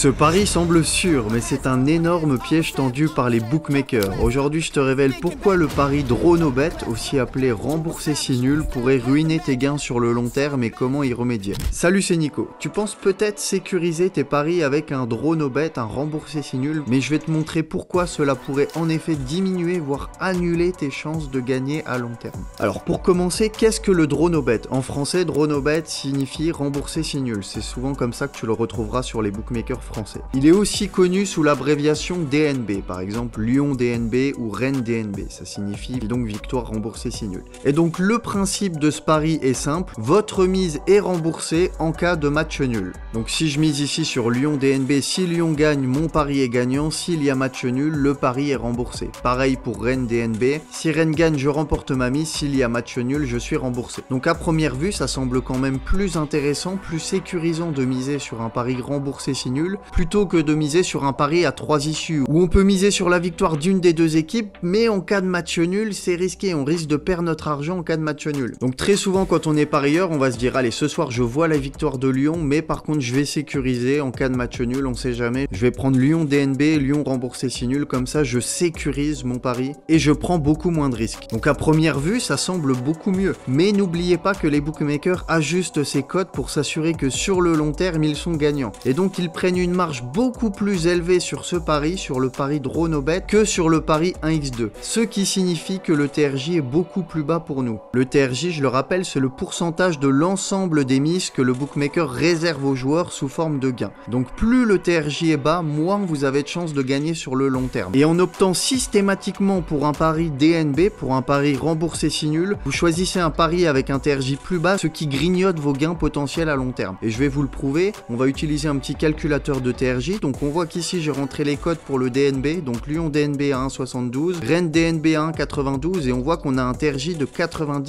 Ce pari semble sûr, mais c'est un énorme piège tendu par les bookmakers. Aujourd'hui, je te révèle pourquoi le pari draw no bet, aussi appelé rembourser si nul, pourrait ruiner tes gains sur le long terme et comment y remédier. Salut, c'est Nico. Tu penses peut-être sécuriser tes paris avec un draw no bet, un rembourser si nul, mais je vais te montrer pourquoi cela pourrait en effet diminuer, voire annuler tes chances de gagner à long terme. Alors pour commencer, qu'est-ce que le draw no bet? En français, draw no bet signifie rembourser si nul. C'est souvent comme ça que tu le retrouveras sur les bookmakers français. Il est aussi connu sous l'abréviation DNB, par exemple Lyon DNB ou Rennes DNB, ça signifie donc victoire remboursée si nul. Et donc le principe de ce pari est simple, votre mise est remboursée en cas de match nul. Donc si je mise ici sur Lyon DNB, si Lyon gagne, mon pari est gagnant, s'il y a match nul, le pari est remboursé. Pareil pour Rennes DNB, si Rennes gagne, je remporte ma mise, s'il y a match nul, je suis remboursé. Donc à première vue, ça semble quand même plus intéressant, plus sécurisant de miser sur un pari remboursé si nul, plutôt que de miser sur un pari à 3 issues, où on peut miser sur la victoire d'une des deux équipes, mais en cas de match nul, c'est risqué, on risque de perdre notre argent en cas de match nul. Donc très souvent quand on est parieur, on va se dire allez ce soir je vois la victoire de Lyon, mais par contre je vais sécuriser en cas de match nul, on sait jamais, je vais prendre Lyon DNB, Lyon remboursé si nul, comme ça je sécurise mon pari et je prends beaucoup moins de risques. Donc à première vue, ça semble beaucoup mieux, mais n'oubliez pas que les bookmakers ajustent ces cotes pour s'assurer que sur le long terme ils sont gagnants, et donc ils prennent une marge beaucoup plus élevée sur ce pari, sur le pari draw no bet, que sur le pari 1x2, ce qui signifie que le TRJ est beaucoup plus bas pour nous. Le TRJ, je le rappelle, c'est le pourcentage de l'ensemble des mises que le bookmaker réserve aux joueurs sous forme de gain. Donc plus le TRJ est bas, moins vous avez de chances de gagner sur le long terme. Et en optant systématiquement pour un pari DNB, pour un pari remboursé si nul, vous choisissez un pari avec un TRJ plus bas, ce qui grignote vos gains potentiels à long terme. Et je vais vous le prouver, on va utiliser un petit calculateur de TRJ. Donc on voit qu'ici j'ai rentré les codes pour le DNB, donc Lyon DNB à 1,72, Rennes DNB à 1,92, et on voit qu'on a un TRJ de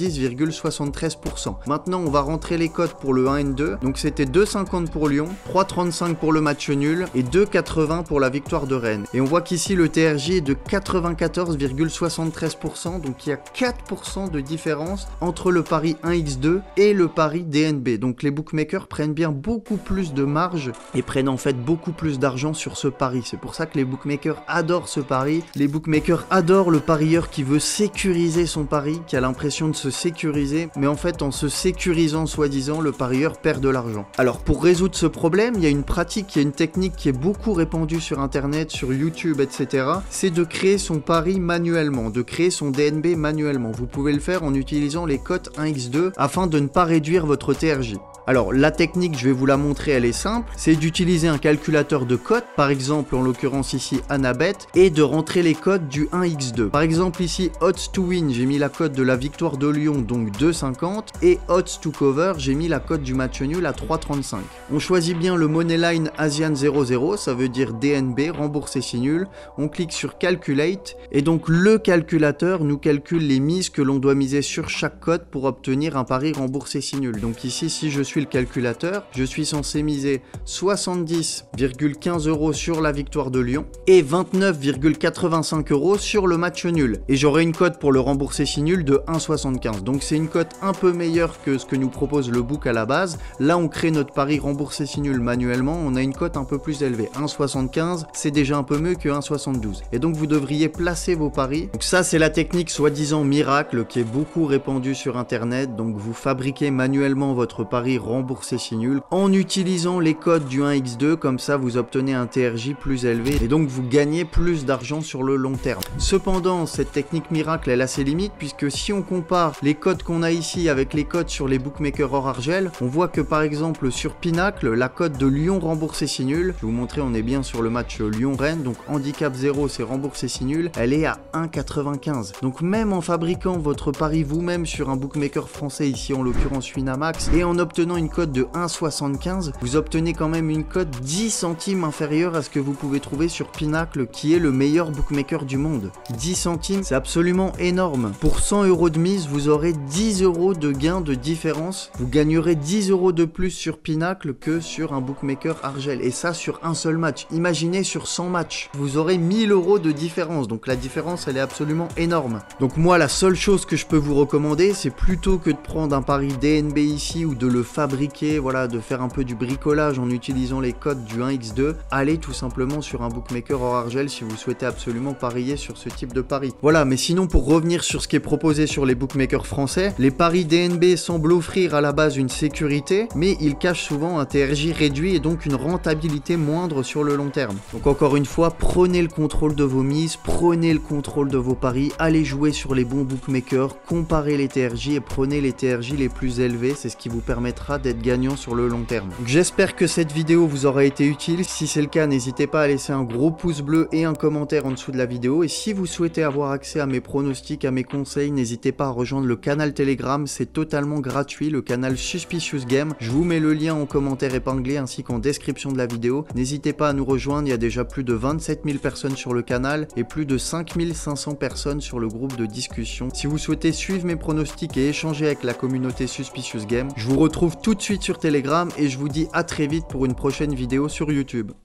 90,73%. Maintenant on va rentrer les codes pour le 1N2, donc c'était 2,50 pour Lyon, 3,35 pour le match nul et 2,80 pour la victoire de Rennes. Et on voit qu'ici le TRJ est de 94,73%, donc il y a 4% de différence entre le pari 1x2 et le pari DNB. Donc les bookmakers prennent bien beaucoup plus de marge et prennent en fait beaucoup plus d'argent sur ce pari. C'est pour ça que les bookmakers adorent ce pari. Les bookmakers adorent le parieur qui veut sécuriser son pari, qui a l'impression de se sécuriser, mais en fait en se sécurisant soi-disant, le parieur perd de l'argent. Alors pour résoudre ce problème, il y a une pratique, il y a une technique qui est beaucoup répandue sur internet, sur YouTube, etc. C'est de créer son pari manuellement, de créer son DNB manuellement. Vous pouvez le faire en utilisant les cotes 1x2 afin de ne pas réduire votre TRJ. Alors la technique, je vais vous la montrer, elle est simple, c'est d'utiliser un calculateur de cotes, par exemple en l'occurrence ici Annabet, et de rentrer les cotes du 1x2. Par exemple ici odds to win, j'ai mis la cote de la victoire de Lyon, donc 2,50, et odds to cover, j'ai mis la cote du match nul à 3,35. On choisit bien le Moneyline Asian 00, ça veut dire DNB, remboursé si nul, on clique sur Calculate, et donc le calculateur nous calcule les mises que l'on doit miser sur chaque cote pour obtenir un pari remboursé si nul. Donc ici, si je suis le calculateur, je suis censé miser 70,15 € sur la victoire de Lyon et 29,85 € sur le match nul. Et j'aurai une cote pour le rembourser si nul de 1,75. Donc c'est une cote un peu meilleure que ce que nous propose le book à la base. Là, on crée notre pari remboursé si nul manuellement, on a une cote un peu plus élevée. 1,75, c'est déjà un peu mieux que 1,72. Et donc vous devriez placer vos paris. Donc ça, c'est la technique soi-disant miracle qui est beaucoup répandue sur internet. Donc vous fabriquez manuellement votre pari remboursé si nul en utilisant les codes du 1x2, comme ça vous obtenez un TRJ plus élevé et donc vous gagnez plus d'argent sur le long terme. Cependant, cette technique miracle elle a ses limites, puisque si on compare les codes qu'on a ici avec les codes sur les bookmakers hors argel, on voit que par exemple sur Pinacle, la cote de Lyon remboursé si nul, je vais vous montrer, on est bien sur le match Lyon-Rennes, donc handicap 0 c'est remboursé si nul, elle est à 1,95. Donc même en fabriquant votre pari vous-même sur un bookmaker français, ici en l'occurrence Winamax, et en obtenant une cote de 1,75, vous obtenez quand même une cote 10 centimes inférieure à ce que vous pouvez trouver sur Pinacle, qui est le meilleur bookmaker du monde. 10 centimes, c'est absolument énorme. Pour 100 € de mise, vous aurez 10 € de gain de différence. Vous gagnerez 10 € de plus sur Pinacle que sur un bookmaker Argel. Et ça sur un seul match. Imaginez sur 100 matchs, vous aurez 1000 € de différence. Donc la différence, elle est absolument énorme. Donc moi, la seule chose que je peux vous recommander, c'est plutôt que de prendre un pari DNB ici ou de le fabriquer fabriquer, voilà, de faire un peu du bricolage en utilisant les codes du 1x2, allez tout simplement sur un bookmaker hors argel si vous souhaitez absolument parier sur ce type de pari. Voilà, mais sinon pour revenir sur ce qui est proposé sur les bookmakers français, les paris DNB semblent offrir à la base une sécurité, mais ils cachent souvent un TRJ réduit et donc une rentabilité moindre sur le long terme. Donc encore une fois, prenez le contrôle de vos mises, prenez le contrôle de vos paris, allez jouer sur les bons bookmakers, comparez les TRJ et prenez les TRJ les plus élevés, c'est ce qui vous permettra d'être gagnant sur le long terme. J'espère que cette vidéo vous aura été utile, si c'est le cas n'hésitez pas à laisser un gros pouce bleu et un commentaire en dessous de la vidéo, et si vous souhaitez avoir accès à mes pronostics, à mes conseils, n'hésitez pas à rejoindre le canal Telegram, c'est totalement gratuit, le canal Suspicious Game, je vous mets le lien en commentaire épinglé ainsi qu'en description de la vidéo, n'hésitez pas à nous rejoindre, il y a déjà plus de 27 000 personnes sur le canal et plus de 5500 personnes sur le groupe de discussion. Si vous souhaitez suivre mes pronostics et échanger avec la communauté Suspicious Game, je vous retrouve tout de suite sur Telegram et je vous dis à très vite pour une prochaine vidéo sur YouTube.